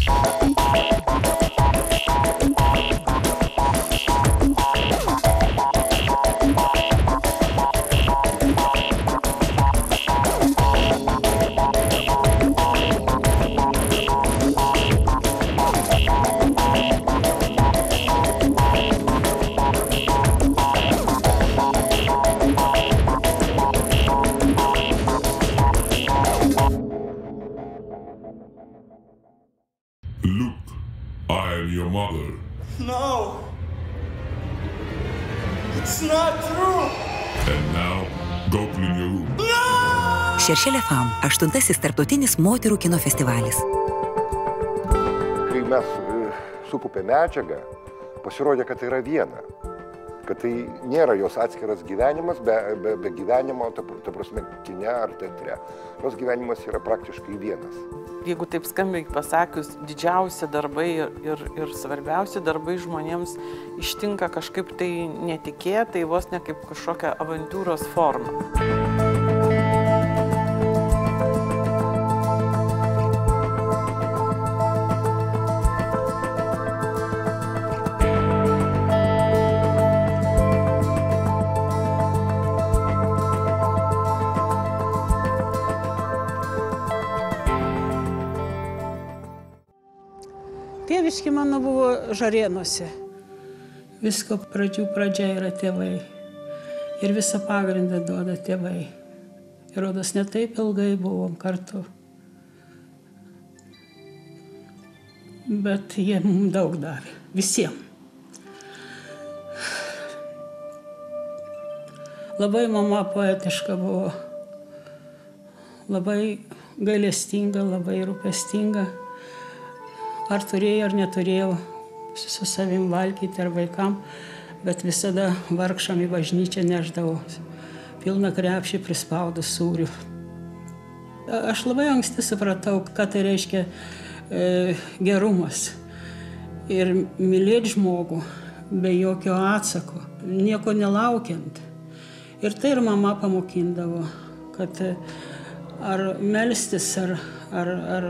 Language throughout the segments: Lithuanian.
Luke, I am your mother. No. It's not true. And now, go clean your room. Šeršelė Fam, 8. tarptautinis moterų kino festivalis. Kai mes sukupė medžiagą, pasirodė, kad tai yra viena. Kad tai nėra jos atskiras gyvenimas, be gyvenimo, ta prasme, kine ar teatre. Jos gyvenimas yra praktiškai vienas. Jeigu taip skambiai pasakius, didžiausi darbai ir svarbiausi darbai žmonėms ištinka kažkaip tai netikėtai, vos ne kaip kažkokia avantūros forma. Tėviški mano buvo Žarėnuose. Visko pradžia yra tėvai. Ir visą pagrindą duoda tėvai. Ir rodos ne taip ilgai buvom kartu. Bet jie mums daug davė. Visiems. Labai mama poetiška buvo. Labai gailestinga, labai rūpestinga. Ar turėjau, ar neturėjau su savim valgyti ar vaikam, bet visada vargšam į bažnyčią neždavau. Pilną krepšį prispaudus sūrių. Aš labai anksti supratau, ką tai reiškia gerumas. Ir mylėti žmogų be jokio atsako, nieko nelaukiant. Ir tai ir mama pamokindavo, kad ar melstis, ar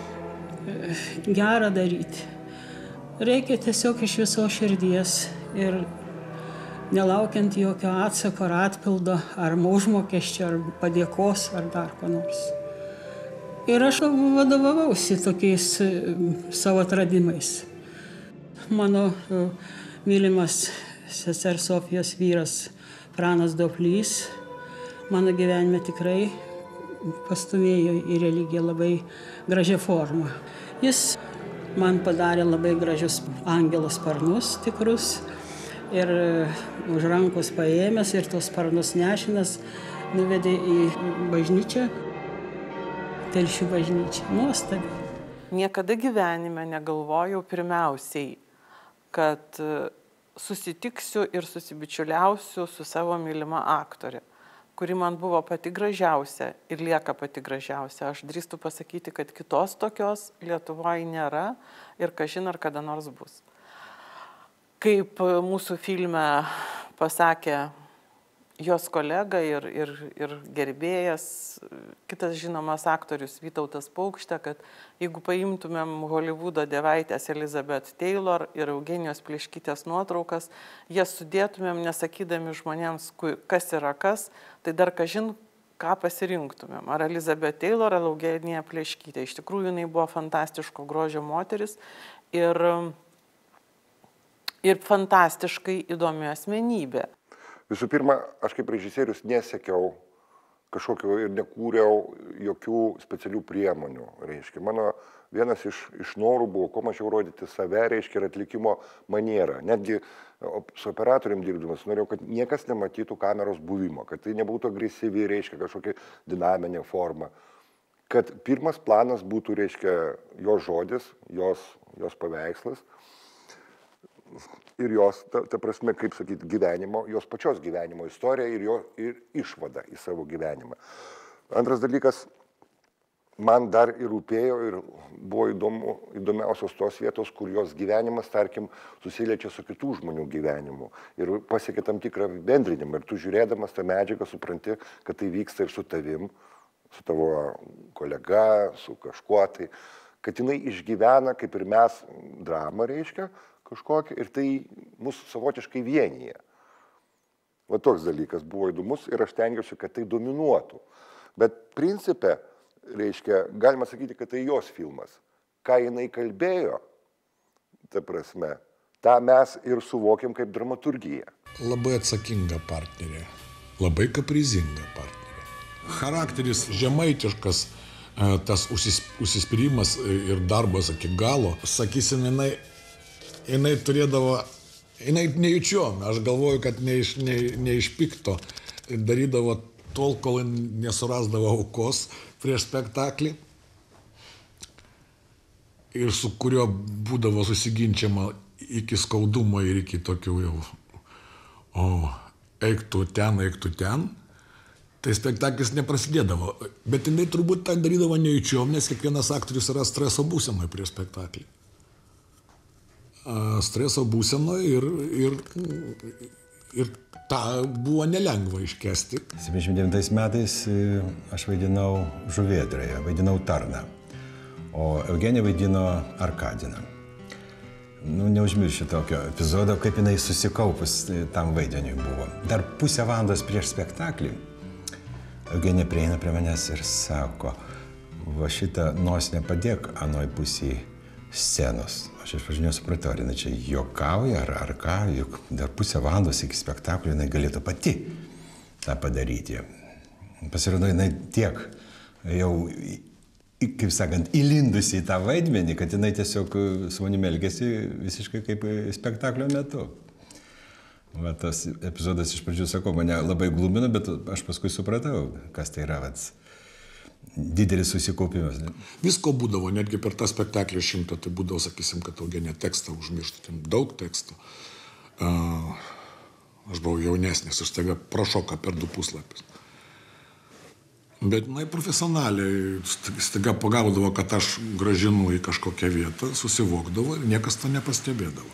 gerą daryti. Reikia tiesiog iš visos širdies ir nelaukiant jokio atsako ar atpildo, ar užmokesčio, ar padėkos, ar dar ko nors. Ir aš vadovavausi tokiais savo atradimais. Mano mylimas sesers Sofijos vyras Pranas Doplys mano gyvenime tikrai pastumėjo į religiją labai gražią formą. Jis man padarė labai gražius angelo sparnus tikrus ir už rankos paėmęs ir tos sparnus nešinas nuvedė į bažnyčią, Telšių bažnyčią. Nuostabi. Niekada gyvenime negalvojau pirmiausiai, kad susitiksiu ir susibičiuliausiu su savo mylima aktorė, kuri man buvo pati gražiausia ir lieka pati gražiausia. Aš drįstu pasakyti, kad kitos tokios Lietuvoje nėra ir kažin ar kada nors bus. Kaip mūsų filme pasakė jos kolega ir gerbėjas, kitas žinomas aktorius Vytautas Paukštė, kad jeigu paimtumėm Holivudo dievaitės Elizabeth Taylor ir Eugenijos Pleškytės nuotraukas, jas sudėtumėm nesakydami žmonėms, kas yra kas, tai dar kažin ką pasirinktumėm. Ar Elizabeth Taylor, ar Eugenija Pleškytė. Iš tikrųjų, jinai buvo fantastiško grožio moteris ir fantastiškai įdomi asmenybė. Visų pirma, aš kaip režisierius nesekiau kažkokio ir nekūriau jokių specialių priemonių. Reiškia, mano vienas iš norų buvo kuo mažiau rodyti save, reiškia, ir atlikimo manierą. Netgi su operatorium dirbdamas norėjau, kad niekas nematytų kameros buvimo, kad tai nebūtų agresyvi, reiškia, kažkokia dinaminė forma. Kad pirmas planas būtų, reiškia, jos žodis, jos paveikslas. Ir jos, ta prasme, kaip sakyti, gyvenimo, jos pačios gyvenimo istorija ir išvada į savo gyvenimą. Antras dalykas, man dar ir rūpėjo ir buvo įdomiausios tos vietos, kur jos gyvenimas, tarkim, susiliečia su kitų žmonių gyvenimu ir pasiekia tam tikrą bendrinimą. Ir tu žiūrėdamas tą medžiagą supranti, kad tai vyksta ir su tavim, su tavo kolega, su kažkuo tai. kad jinai išgyvena, kaip ir mes, dramą reiškia kažkokią, ir tai mūsų savotiškai vienyje. Va toks dalykas buvo įdomus ir aš tengiausi, kad tai dominuotų. Bet principe, reiškia, galima sakyti, kad tai jos filmas. Ką jinai kalbėjo, ta prasme, tą mes ir suvokiam kaip dramaturgiją. Labai atsakinga partnerė, labai kaprizinga partnerė. Charakteris žemaitiškas, tas užsispyrimas ir darbas iki galo, sakysim, jinai turėdavo, jinai nejučiom, aš galvoju, kad ne iš pikto, darydavo tol, kol nesurasdavo aukos prieš spektaklį ir su kurio būdavo susiginčiama iki skaudumo ir iki tokių jau, eik tu ten, tai spektaklis neprasidėdavo. Bet jinai turbūt tą darydavo nejučiom, nes kiekvienas aktorius yra streso būsenoje prieš spektaklį. Streso būsenoje ir tą buvo nelengva iškesti. 79 metais aš vaidinau Žuvėdroje, vaidinau Tarną, o Eugenija vaidino Arkadiną. Neužmiršiu tokio epizodo, kaip jinai susikaupus tam vaidiniui buvo. Dar pusę valandos prieš spektaklį Eugenija prieina prie manęs ir sako, va šitą nosinę padėk anoj pusėj scenos. Aš iš pradžių nesupratau, ar jinai čia juokauja, ar ką, juk dar pusę valandos iki spektaklio jinai galėtų pati tą padaryti. Pasirodo, jinai tiek jau, kaip sakant, įlindusi į tą vaidmenį, kad jinai tiesiog su manimi elgėsi visiškai kaip spektaklio metu. Va, tas epizodas iš pradžių, sakau, mane labai glumino, bet aš paskui supratau, kas tai yra, didelis susikaupimas. Visko būdavo, netgi per tą spektaklį 100, tai būdavo, sakysim, kad Eugenija tekstą užmirštų, ten daug tekstų. Aš buvau jaunesnis, aš staiga prašoka per 2 puslapius. Bet profesionaliai staiga pagaudavo, kad aš gražinu į kažkokią vietą, susivokdavo ir niekas to nepastebėdavo.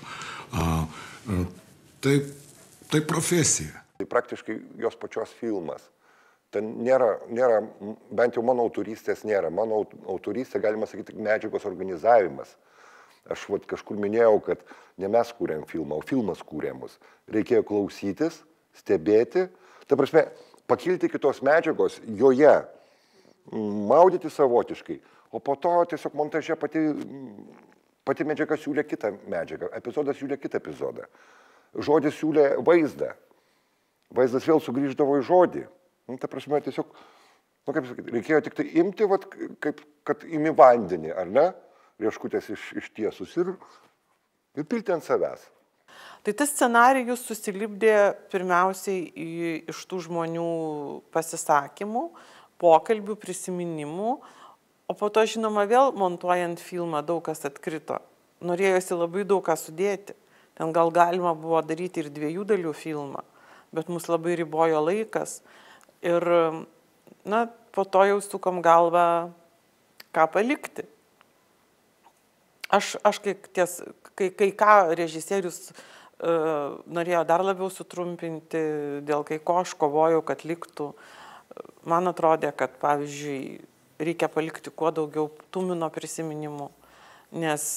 Tai profesija. Tai praktiškai jos pačios filmas. Ten nėra, bent jau mano autorystės nėra. Mano autorystė, galima sakyti, medžiagos organizavimas. Aš kažkur minėjau, kad ne mes kūrėm filmą, o filmas kūrė mus. Reikėjo klausytis, stebėti. Ta prasme, pakilti kitos medžiagos, joje maudyti savotiškai, o po to tiesiog montaže pati medžiaga siūlė kitą medžiagą, epizodas siūlė kitą epizodą. Žodis siūlė vaizdą. Vaizdas vėl sugrįždavo į žodį. Ta prasme, tiesiog, kaip sakyti, reikėjo tik tai imti, kaip kad imi vandenį, ar ne? Rieškutės ištiesus ir pilti ant savęs. Tai tas scenarijus susilipdė pirmiausiai iš tų žmonių pasisakymų, pokalbių, prisiminimų, o po to, žinoma, vėl montuojant filmą daug kas atkrito. Norėjosi labai daug ką sudėti. Ten gal galima buvo daryti ir 2 dalių filmą, bet mus labai ribojo laikas. Ir, po to jau sukom galvą, ką palikti. Aš kai ką režisierius norėjo dar labiau sutrumpinti, dėl kai ko aš kovojau, kad liktų. Man atrodė, kad, pavyzdžiui, reikia palikti kuo daugiau Tumino prisiminimų, nes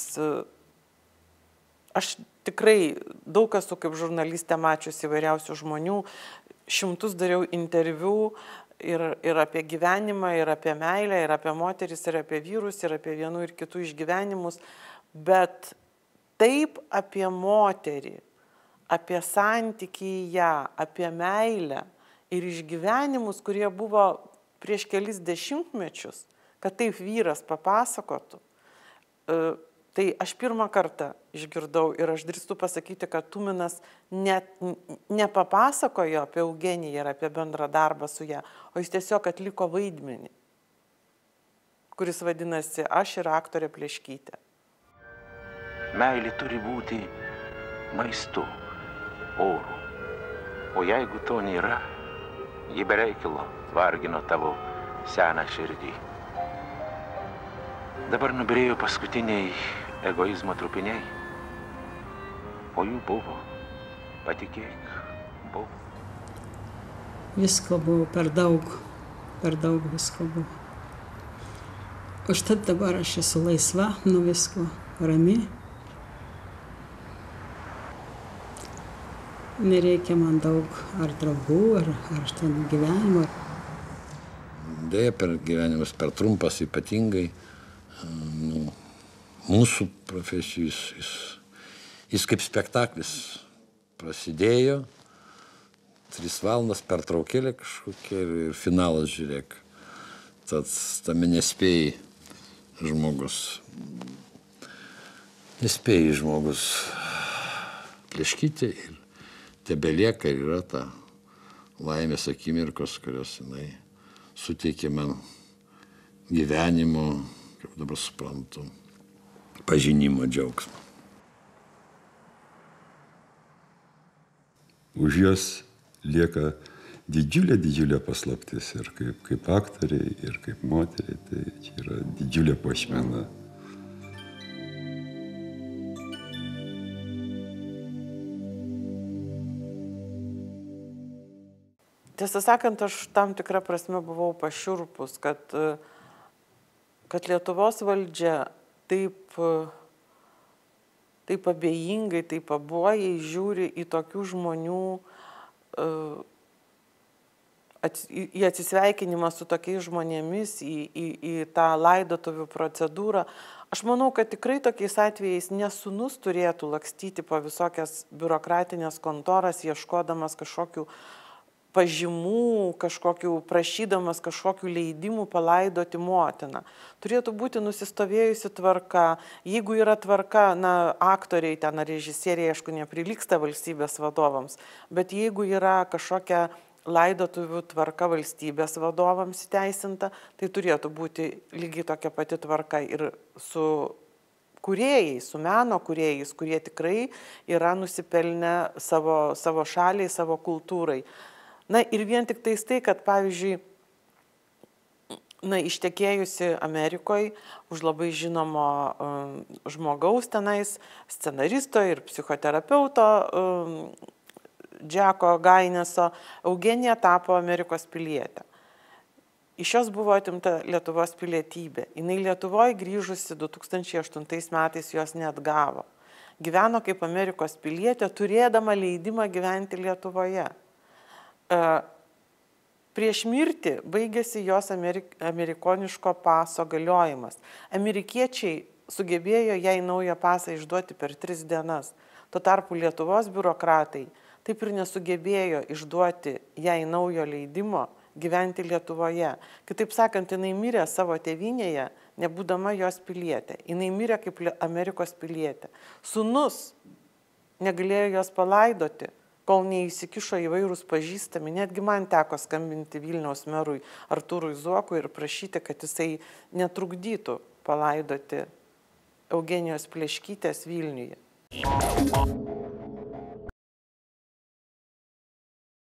aš tikrai daug esu kaip žurnalistė mačiusi įvairiausių žmonių, 100 dariau interviu ir apie gyvenimą, ir apie meilę, ir apie moteris, ir apie vyrus, ir apie vienų ir kitų išgyvenimus, bet taip apie moterį, apie santykį į ją, apie meilę ir išgyvenimus, kurie buvo prieš kelis dešimtmečius, kad taip vyras papasakotų. Tai aš pirmą kartą išgirdau ir aš drįstu pasakyti, kad Tuminas net nepapasakojo apie Eugeniją ir apie bendrą darbą su ją, o jis tiesiog atliko vaidmenį, kuris vadinasi Aš ir aktorė Pleškytė. Meilė turi būti maistu, oru, o jeigu to nėra, ji be reikalo vargino tavo seną širdį. Dabar nubyrėjo paskutiniai egoizmo trupiniai, o jų buvo, patikėk, buvo. Visko buvo per daug visko buvo. Užtat dabar aš esu laisva nuo visko, rami. Nereikia man daug ar draugų, ar ten gyvenimo. Deja, gyvenimas per trumpas ypatingai. Mūsų profesijų jis kaip spektaklis prasidėjo, 3 valandas pertraukėlė kažkokia ir finalas, žiūrėk. Tad tame nespėjai žmogus pleškyti ir tebelieka ir yra ta laimės akimirkos, kurios jinai suteikė man gyvenimo, kaip dabar suprantu, pažinimo džiaugsmą. Už jos lieka didžiulė paslaptis ir kaip aktoriai, ir kaip moteriai, tai čia yra didžiulė puošmena. Tiesą sakant, aš tam tikrą prasme buvau pašiurpus, kad Lietuvos valdžia taip abejingai, taip abuojai žiūri į tokių žmonių, į atsisveikinimą su tokiais žmonėmis, į tą laidotuvių procedūrą. Aš manau, kad tikrai tokiais atvejais ne sūnus turėtų lakstyti po visokias biurokratinės kontoras, ieškodamas kažkokių pažymų, prašydamas kažkokių leidimų palaidoti motiną. Turėtų būti nusistovėjusi tvarka. Jeigu yra tvarka, aktoriai ten ar režisieriai, aišku, neprilygsta valstybės vadovams, bet jeigu yra kažkokia laidotuvių tvarka valstybės vadovams įteisinta, tai turėtų būti lygiai tokia pati tvarka ir su kūrėjais, su meno kūrėjais, kurie tikrai yra nusipelnę savo šaliai, savo kultūrai. Ir vien tik tai, kad pavyzdžiui, ištekėjusi Amerikoje už labai žinomo žmogaus tenais, scenaristo ir psichoterapeuto Džeko Gaineso, Eugenija tapo Amerikos pilietė. Iš jos buvo atimta Lietuvos pilietybė. Jinai Lietuvoje grįžusi 2008 metais jos neatgavo. Gyveno kaip Amerikos pilietė, turėdama leidimą gyventi Lietuvoje. Prieš mirtį baigėsi jos amerikoniško paso galiojimas. Amerikiečiai sugebėjo jai naują pasą išduoti per 3 dienas. Tuo tarpu Lietuvos biurokratai taip ir nesugebėjo išduoti jai naujo leidimo gyventi Lietuvoje. Kitaip sakant, jinai mirė savo tėvynėje, nebūdama jos pilietė. Jinai mirė kaip Amerikos pilietė. Sūnus negalėjo jos palaidoti, kol neįsikišo įvairūs pažįstami. Netgi man teko skambinti Vilniaus merui Artūrui Zuokui ir prašyti, kad jisai netrukdytų palaidoti Eugenijos Pleškytės Vilniuje.